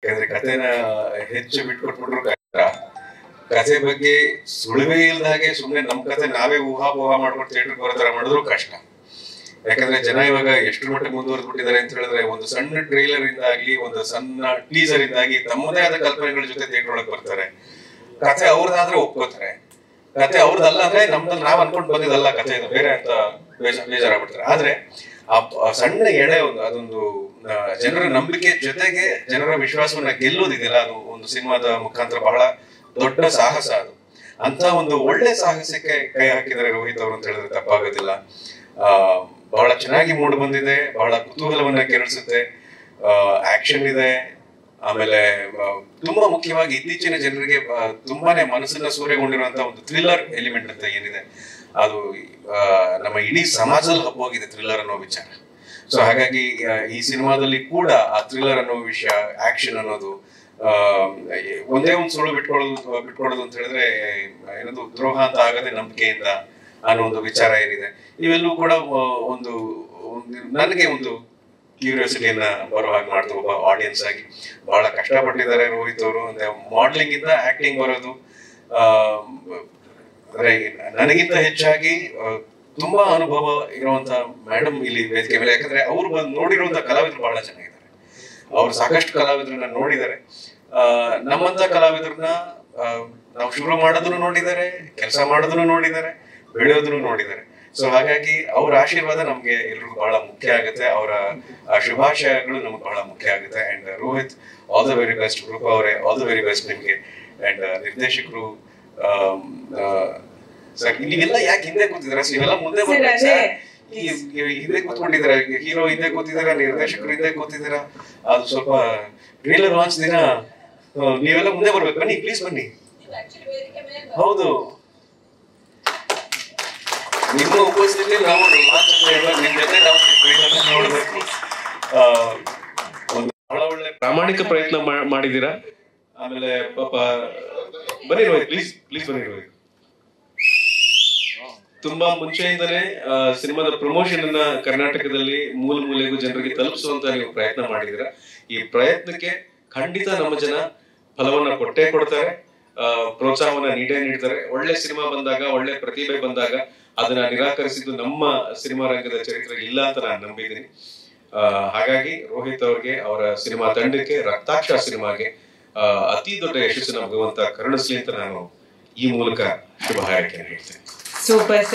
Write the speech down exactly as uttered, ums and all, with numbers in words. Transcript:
ಯಾಕಂದ್ರೆ ಕಥೆನ ಹೆಚ್ಚು ಬಿಟ್ಕೊಟ್ಬಿಟ್ರು ಕಷ್ಟ. ಕಥೆ ಬಗ್ಗೆ ಸುಳಿವೇ ಇಲ್ದಾಗೆ ಸುಮ್ನೆ ನಮ್ ಕಥೆ ನಾವೇ ಊಹಾಪೋಹ ಮಾಡ್ಕೊಂಡು ಥಿಯೇಟರ್ಗೆ ಬರೋ ತರ ಮಾಡಿದ್ರು ಕಷ್ಟ. ಯಾಕಂದ್ರೆ ಜನ ಇವಾಗ ಎಷ್ಟು ಮಟ್ಟಿಗೆ ಮುಂದುವರೆದ್ಬಿಟ್ಟಿದ್ದಾರೆ ಅಂತ ಹೇಳಿದ್ರೆ, ಒಂದು ಸಣ್ಣ ಟ್ರೈಲರ್ ಇಂದಾಗ್ಲಿ, ಒಂದು ಸಣ್ಣ ಟೀಸರ್ ಇಂದಾಗಿ ತಮ್ಮದೇ ಆದ ಕಲ್ಪನೆಗಳ ಜೊತೆ ಥಿಯೇಟರ್ ಒಳಗೆ ಬರ್ತಾರೆ. ಕಥೆ ಅವ್ರದಾದ್ರೆ ಒಪ್ಕೋತಾರೆ, ಕಥೆ ಅವ್ರದಲ್ಲ ಅಂದ್ರೆ ನಮ್ದಲ್ಲಿ ನಾವ್ ಅನ್ಕೊಂಡ್ ಬಂದಿದ್ದಲ್ಲ ಕಥೆ ಇದು ಬೇರೆ ಅಂತ ಬೇಜಾರಾಗ್ಬಿಡ್ತಾರೆ. ಆದ್ರೆ ಆ ಸಣ್ಣ ಎಳೆ ಒಂದು ಅದೊಂದು ಜನರ ನಂಬಿಕೆ ಜೊತೆಗೆ ಜನರ ವಿಶ್ವಾಸವನ್ನ ಗೆಲ್ಲೋದಿದೆಯಲ್ಲ, ಅದು ಒಂದು ಸಿನಿಮಾದ ಮುಖಾಂತರ ಬಹಳ ದೊಡ್ಡ ಸಾಹಸ. ಅದು ಅಂತ ಒಂದು ಒಳ್ಳೆ ಸಾಹಸಕ್ಕೆ ಕೈ ಹಾಕಿದ್ದಾರೆ ರೋಹಿತ್ ಅವರು ಅಂತ ಹೇಳಿದ್ರೆ ತಪ್ಪಾಗೋದಿಲ್ಲ. ಆ ಬಹಳ ಚೆನ್ನಾಗಿ ಮೂಡ್ ಬಂದಿದೆ, ಬಹಳ ಕುತೂಹಲವನ್ನ ಕೆರಳಿಸುತ್ತೆ, ಆಕ್ಷನ್ ಇದೆ. ಆಮೇಲೆ ತುಂಬಾ ಮುಖ್ಯವಾಗಿ ಇತ್ತೀಚಿನ ಜನರಿಗೆ ತುಂಬಾನೇ ಮನಸ್ಸನ್ನ ಸೂರೆಗೊಂಡಿರುವಂತಹ ಒಂದು ಥ್ರಿಲ್ಲರ್ ಎಲಿಮೆಂಟ್ ಅಂತ ಏನಿದೆ, ಅದು ನಮ್ಮ ಇಡೀ ಸಮಾಜದಲ್ಲಿ ಹಬ್ಬೋಗಿದೆ ಥ್ರಿಲ್ಲರ್ ಅನ್ನೋ ವಿಚಾರ. ಸೊ ಹಾಗಾಗಿ ಈ ಸಿನಿಮಾದಲ್ಲಿ ಕೂಡ ಆ ಥ್ರಿಲ್ಲರ್ ಅನ್ನೋ ವಿಷಯ, ಆಕ್ಷನ್ ಅನ್ನೋದು, ಆ ಒಂದೇ ಒಂದು ಸುಳ್ಳು ಬಿಟ್ಕೊಳ್ಳೋದು ಬಿಟ್ಕೊಡೋದು ಅಂತ ಹೇಳಿದ್ರೆ ಏನದು ದ್ರೋಹ ಅಂತ ಆಗದೆ ನಂಬಿಕೆಯಿಂದ ಅನ್ನೋ ಒಂದು ವಿಚಾರ ಏನಿದೆ, ಇವೆಲ್ಲೂ ಕೂಡ ಒಂದು ನನಗೆ ಒಂದು ಕ್ಯೂರಿಯಾಸಿಟಿಯನ್ನ ಬರೋ ಹಾಗೆ ಮಾಡ್ತು. ಒಬ್ಬ ಆಡಿಯನ್ಸ್ ಆಗಿ ಬಹಳ ಕಷ್ಟಪಟ್ಟಿದ್ದಾರೆ ರೋಹಿತ್ ಅವರು. ಅಂದ್ರೆ ಮಾಡ್ಲಿಂಗ್ ಇಂದ ಆಕ್ಟಿಂಗ್ ಬರೋದು, ಆ ಅಂದ್ರೆ ನನಗಿಂತ ಹೆಚ್ಚಾಗಿ ತುಂಬಾ ಅನುಭವ ಇರುವಂತ ಮೇಡಮ್ ಇಲ್ಲಿ ವೇದಿಕೆ ಮೇಲೆ. ಯಾಕಂದ್ರೆ ಅವ್ರು ಬಂದು ನೋಡಿರುವಂತ ಕಲಾವಿದರು ಬಹಳ ಚೆನ್ನಾಗಿದ್ದಾರೆ, ಅವ್ರು ಸಾಕಷ್ಟು ಕಲಾವಿದರನ್ನ ನೋಡಿದ್ದಾರೆ. ಆ ನಮ್ಮಂತ ಕಲಾವಿದರನ್ನ ನಾವು ಶುರು ಮಾಡೋದನ್ನು ನೋಡಿದ್ದಾರೆ, ಕೆಲಸ ಮಾಡೋದನ್ನು ನೋಡಿದ್ದಾರೆ, ಬೆಳೆಯೋದನ್ನು ನೋಡಿದ್ದಾರೆ. ಸೊ ಹಾಗಾಗಿ ಅವ್ರ ಆಶೀರ್ವಾದ ನಮ್ಗೆ ಎಲ್ರಿಗೂ ಬಹಳ ಮುಖ್ಯ ಆಗುತ್ತೆ, ಅವರ ಶುಭಾಶಯಗಳು ನಮ್ಗೆ ಬಹಳ ಮುಖ್ಯ ಆಗುತ್ತೆ. And Rohit, all the very best. Roopa ಅವರೇ, ಆಲ್ ದ ವೆರಿ ಬೆಸ್ಟ್ ನಿಮ್ಗೆ. ಅಂಡ್ ನಿರ್ದೇಶಕರು ಸರ್, ನೀವೆಲ್ಲ ಯಾಕೆ ಹಿಂದೆ ಕೂತಿದ್ದೀರಾ? ನೀವೆಲ್ಲ ಮುಂದೆ ಬರ್ಬೇಕು ಸರ್. ಹಿಂದೆ ಕೂತ್ಕೊಂಡಿದ್ದೀರಾ, ಹೀರೋ ಹಿಂದೆ ಕೂತಿದ್ದೀರಾ, ನಿರ್ದೇಶಕರು ಹಿಂದೆ ಕೂತಿದ್ದೀರಾ. ಅದು ಸ್ವಲ್ಪ ಟ್ರೇಲರ್ ಲಾಂಚ್ ದಿನ ನೀವೆಲ್ಲ ಮುಂದೆ ಬರ್ಬೇಕು. ಬನ್ನಿ ಪ್ಲೀಸ್ ಬನ್ನಿ. ಹೌದು, ನಿಮ್ಮ ಉಪಸ್ಥಿತಿ ನಾವು ನಿಮ್ ಜೊತೆ ನಾವು ನೋಡ್ಬೇಕು. ಒಂದು ಬಹಳ ಒಳ್ಳೆ ಪ್ರಾಮಾಣಿಕ ಪ್ರಯತ್ನ ಮಾಡಿದೀರಾ. ಆಮೇಲೆ ಪಾಪ ಬನ್ನಿ ರೋಹಿತ್, ಪ್ಲೀಸ್ ಪ್ಲೀಸ್ ಬನ್ನಿ ರೋಹಿತ್. ತುಂಬಾ ಮುಂಚೆಯಿಂದಲೇ ಸಿನಿಮಾದ ಪ್ರಮೋಷನ್ ಅನ್ನ ಕರ್ನಾಟಕದಲ್ಲಿ ಮೂಲ ಮೂಲೆಗೂ ಜನರಿಗೆ ತಲುಪಿಸುವಂತ ನೀವು ಪ್ರಯತ್ನ ಮಾಡಿದಿರ. ಈ ಪ್ರಯತ್ನಕ್ಕೆ ಖಂಡಿತ ನಮ್ಮ ಜನ ಫಲವನ್ನ ಕೊಟ್ಟೇ ಕೊಡ್ತಾರೆ, ಪ್ರೋತ್ಸಾಹವನ್ನ ನೀಡೇ ನೀಡ್ತಾರೆ. ಒಳ್ಳೆ ಸಿನಿಮಾ ಬಂದಾಗ, ಒಳ್ಳೆ ಪ್ರತಿಭೆ ಬಂದಾಗ ಅದನ್ನ ನಿರಾಕರಿಸಿದ್ದು ನಮ್ಮ ಸಿನಿಮಾ ರಂಗದ ಚರಿತ್ರೆ ಇಲ್ಲ ಅಂತ ನಾನು ನಂಬಿದ್ದೀನಿ. ಹಾಗಾಗಿ ರೋಹಿತ್ ಅವ್ರಿಗೆ, ಅವರ ಸಿನಿಮಾ ತಂಡಕ್ಕೆ, ರಕ್ತಾಕ್ಷ ಸಿನಿಮಾಗೆ ಅತಿ ದೊಡ್ಡ ಯಶಸ್ಸನ್ನು ಭಗವಂತ ಕರುಣಿಸಲಿ ಅಂತ ನಾನು ಈ ಮೂಲಕ ಶುಭ ಹಾರೈಕೆಯನ್ನು ಹೇಳ್ತೇನೆ. ಸೂಪರ್.